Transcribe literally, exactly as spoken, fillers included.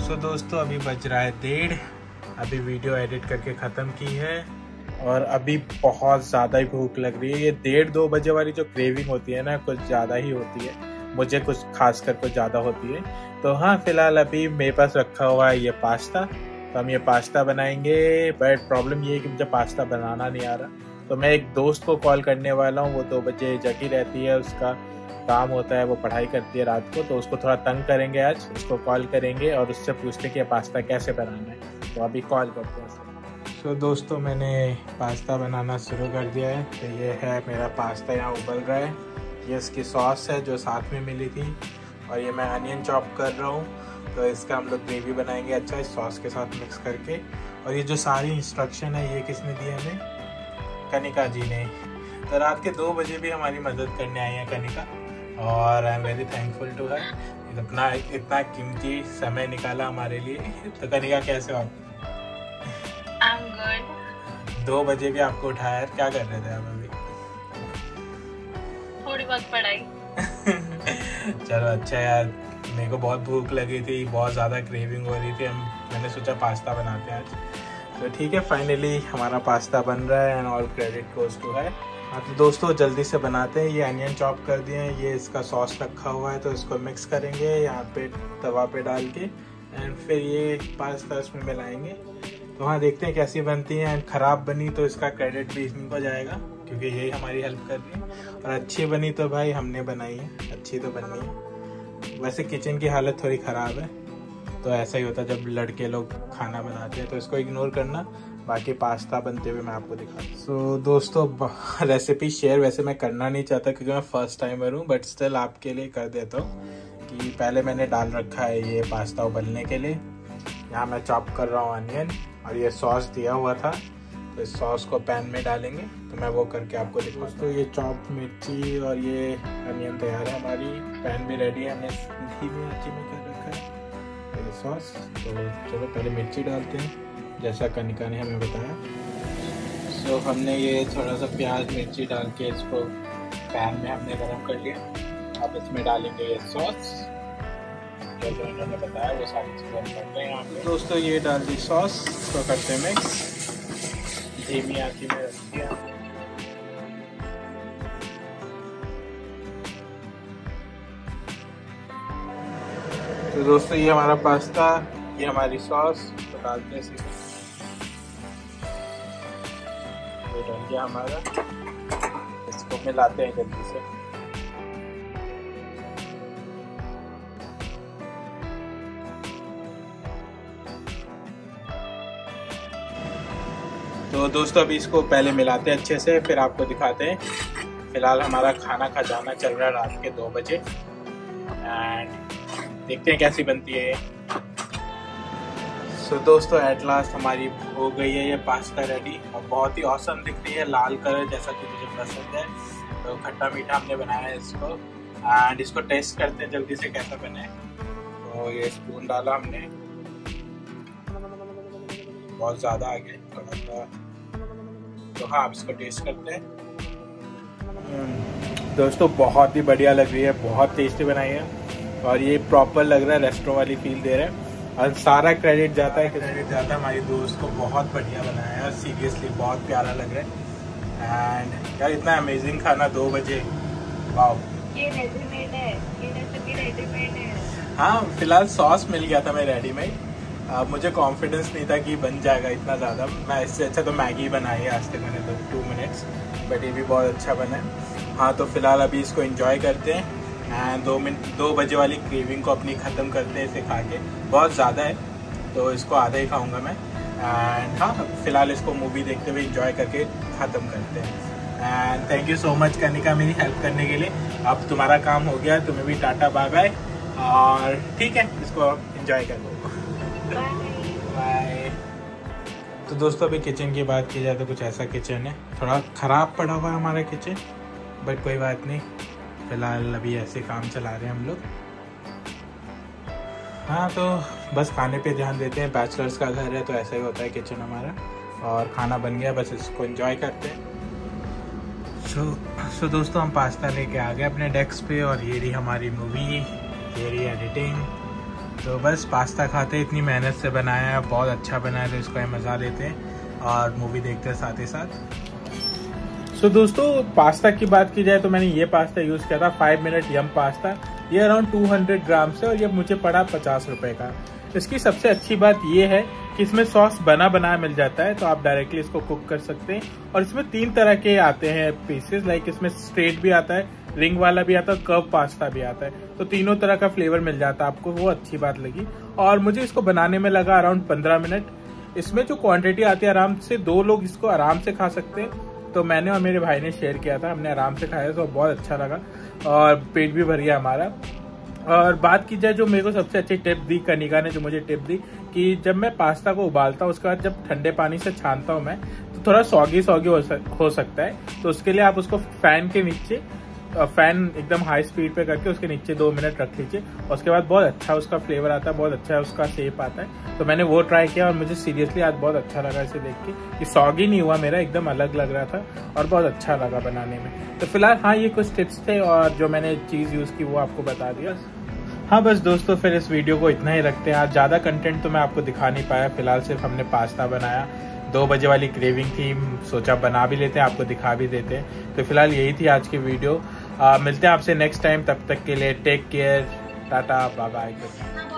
सो दोस्तों अभी बज रहा है डेढ़। अभी वीडियो एडिट करके ख़त्म की है और अभी बहुत ज़्यादा ही भूख लग रही है। ये डेढ़ दो बजे वाली जो क्रेविंग होती है ना, कुछ ज़्यादा ही होती है, मुझे कुछ खास कर कुछ ज़्यादा होती है। तो हाँ, फिलहाल अभी मेरे पास रखा हुआ है ये पास्ता, तो हम ये पास्ता बनाएंगे। बट प्रॉब्लम ये है कि मुझे पास्ता बनाना नहीं आ रहा, तो मैं एक दोस्त को कॉल करने वाला हूँ। वो दो बजे जगी रहती है, उसका काम होता है, वो पढ़ाई करती है रात को, तो उसको थोड़ा तंग करेंगे आज। उसको कॉल करेंगे और उससे पूछते हैं कि पास्ता कैसे बनाना है। तो अभी कॉल करते हैं। सो so, दोस्तों मैंने पास्ता बनाना शुरू कर दिया है। तो ये है मेरा पास्ता, यहाँ उबल रहा है। ये इसकी सॉस है जो साथ में मिली थी, और ये मैं अनियन चॉप कर रहा हूँ। तो इसका हम लोग ग्रेवी बनाएंगे अच्छा, इस सॉस के साथ मिक्स करके। और ये जो सारी इंस्ट्रक्शन है ये किसने दी है हमें? कनिका जी ने। तो रात के दो बजे भी हमारी मदद करने आई है कनिका, और I am very thankful to her. इतना इतना कीमती समय निकाला हमारे लिए। तो कनिका कैसे हो आप? I'm good. दो बजे भी आपको उठाया, क्या कर रहे थे आप अभी? थोड़ी बहुत पढ़ाई। चलो अच्छा यार, मेरे को बहुत भूख लगी थी, बहुत ज़्यादा क्रेविंग हो रही थी। हम मैंने सोचा पास्ता बनाते हैं आज। तो ठीक है, फाइनली हमारा पास्ता बन रहा है and all credit goes to है। हाँ तो दोस्तों जल्दी से बनाते हैं। ये अनियन चॉप कर दिए हैं, ये इसका सॉस रखा हुआ है, तो इसको मिक्स करेंगे यहाँ पे तवा पे डाल के, एंड फिर ये पास्ता इसमें मिलाएंगे। तो हाँ देखते हैं कैसी बनती है। एंड ख़राब बनी तो इसका क्रेडिट भी इसी को जाएगा, क्योंकि यही हमारी हेल्प कर रही है। और अच्छी बनी तो भाई हमने बनाई है, अच्छी तो बननी है। वैसे किचन की हालत थोड़ी ख़राब है, तो ऐसा ही होता है जब लड़के लोग खाना बनाते हैं, तो इसको इग्नोर करना। बाकी पास्ता बनते हुए मैं आपको दिखाता हूँ। सो so, दोस्तों रेसिपी शेयर वैसे मैं करना नहीं चाहता, क्योंकि मैं फर्स्ट टाइमर हूँ, बट स्टिल आपके लिए कर देता हूँ कि पहले मैंने डाल रखा है ये पास्ता उबलने के लिए। यहाँ मैं चॉप कर रहा हूँ अनियन, और ये सॉस दिया हुआ था, तो इस सॉस को पैन में डालेंगे। तो मैं वो करके आपको दिखाता हूँ। तो ये चॉप मिर्ची और ये अनियन तैयार है, हमारी पैन भी रेडी है, हमने धीमी आंच में कर रखा है ये सॉस। तो चलो पहले मिर्ची डालते हैं, जैसा कनिका ने हमें बताया। सो so, हमने ये थोड़ा सा प्याज मिर्ची डाल के इसको पैन में हमने गरम कर लिया। अब इसमें डालेंगे ये सॉस, जो जो इन्होंने बताया वो सारी चीज़ें हम करते हैं यहाँ पे। दोस्तों ये डाल दी सॉस, इसको करते हैं मिक्स, धीमी आंच में रख दिया। तो दोस्तों ये हमारा पास्ता, ये हमारी सॉस, तो डालते हैं इसे। ये डल गया हमारा, इसको मिलाते हैं जल्दी से। तो दोस्तों अभी इसको पहले मिलाते हैं अच्छे से, फिर आपको दिखाते हैं। फिलहाल हमारा खाना खजाना चल रहा है रात के दो बजे, एंड देखते हैं कैसी बनती है ये। सो so, दोस्तों एट लास्ट हमारी हो गई है ये पास्ता रेडी, और बहुत ही औसम दिख रही है, लाल कलर जैसा कि मुझे पसंद है। तो खट्टा मीठा हमने बनाया है इसको, एंड इसको टेस्ट करते हैं जल्दी से कैसा बने। तो ये स्पून डाला हमने, बहुत ज़्यादा आ गया थोड़ा सा। तो हाँ अब इसको टेस्ट करते हैं। दोस्तों बहुत ही बढ़िया लग रही है, बहुत टेस्टी बनाई है, और ये प्रॉपर लग रहा है, रेस्टोरेंट वाली फील दे रहा है। और सारा क्रेडिट जाता है क्रेडिट जाता है हमारी दोस्त को, बहुत बढ़िया बनाया है, सीरियसली बहुत प्यारा लग रहा है। एंड यार इतना अमेजिंग खाना दो बजे, वाओ। ये रेडीमेड है, ये रेसिपी रेडीमेड है। हाँ फिलहाल सॉस मिल गया था मैं रेडीमेड, मुझे कॉन्फिडेंस नहीं था कि बन जाएगा इतना ज़्यादा। मैं इससे अच्छा तो मैगी बनाई है आज तक मैंने, तो टू मिनट्स, बट ये भी बहुत अच्छा बना है। हाँ तो फिलहाल अभी इसको एंजॉय करते हैं, एंड दो मिनट दो बजे वाली क्रेविंग को अपनी ख़त्म करते हैं इसे खा के। बहुत ज़्यादा है तो इसको आधा ही खाऊंगा मैं। एंड हाँ फिलहाल इसको मूवी देखते हुए एंजॉय करके ख़त्म करते हैं। And thank you so much Kanika मेरी हेल्प करने के लिए। अब तुम्हारा काम हो गया, तुम्हें भी टाटा बाय बाय, और ठीक है इसको एंजॉय कर लो, बाय। तो दोस्तों अभी किचन की बात की जाए तो कुछ ऐसा किचन है, थोड़ा ख़राब पड़ा हुआ है हमारा किचन, बट कोई बात नहीं, फिलहाल अभी ऐसे काम चला रहे हैं हम लोग। हाँ तो बस खाने पे ध्यान देते हैं, बैचलर्स का घर है तो ऐसा ही होता है किचन हमारा। और खाना बन गया, बस इसको एंजॉय करते हैं। सो so, सो so दोस्तों हम पास्ता लेके आ गए अपने डेस्क पे, और ये रही हमारी मूवी, ये रही एडिटिंग, तो बस पास्ता खाते, इतनी मेहनत से बनाया है, बहुत अच्छा बनाया, तो इसको हम मज़ा लेते हैं और मूवी देखते हैं साथ ही साथ। सो so, दोस्तों पास्ता की बात की जाए तो मैंने ये पास्ता यूज़ किया था फाइव मिनट यम पास्ता। ये अराउंड टू हंड्रेड ग्राम से और ये मुझे पड़ा पचास रुपए का। इसकी सबसे अच्छी बात ये है कि इसमें सॉस बना बनाया मिल जाता है, तो आप डायरेक्टली इसको कुक कर सकते हैं। और इसमें तीन तरह के आते हैं पीसेस, लाइक इसमें स्ट्रेट भी आता है, रिंग वाला भी आता है, कर्व पास्ता भी आता है, तो तीनों तरह का फ्लेवर मिल जाता है आपको, वो अच्छी बात लगी। और मुझे इसको बनाने में लगा अराउंड पंद्रह मिनट। इसमें जो क्वांटिटी आती है आराम से दो लोग इसको आराम से खा सकते हैं, तो मैंने और मेरे भाई ने शेयर किया था, हमने आराम से खाया तो बहुत अच्छा लगा और पेट भी भर गया हमारा। और बात की जाए जो मेरे को सबसे अच्छी टिप दी कनिका ने, जो मुझे टिप दी कि जब मैं पास्ता को उबालता हूँ उसके बाद जब ठंडे पानी से छानता हूँ मैं, तो थोड़ा सॉगी सॉगी हो, सक, हो सकता है, तो उसके लिए आप उसको फैन के नीचे, फैन एकदम हाई स्पीड पे करके उसके नीचे दो मिनट रख लीजिए, और उसके बाद बहुत अच्छा उसका फ्लेवर आता है, बहुत अच्छा उसका शेप आता है। तो मैंने वो ट्राई किया और मुझे सीरियसली आज बहुत अच्छा लगा इसे देख के, कि सॉगी नहीं हुआ मेरा, एकदम अलग लग रहा था और बहुत अच्छा लगा बनाने में। तो फिलहाल हाँ ये कुछ टिप्स थे और जो मैंने चीज़ यूज़ की वो आपको बता दिया। हाँ बस दोस्तों फिर इस वीडियो को इतना ही रखते हैं। आज ज़्यादा कंटेंट तो मैं आपको दिखा नहीं पाया, फिलहाल सिर्फ हमने पास्ता बनाया, दो बजे वाली क्रेविंग थी, सोचा बना भी लेते हैं, आपको दिखा भी देते हैं। तो फिलहाल यही थी आज की वीडियो। आ, मिलते हैं आपसे नेक्स्ट टाइम, तब तक के लिए take care, tata bye bye.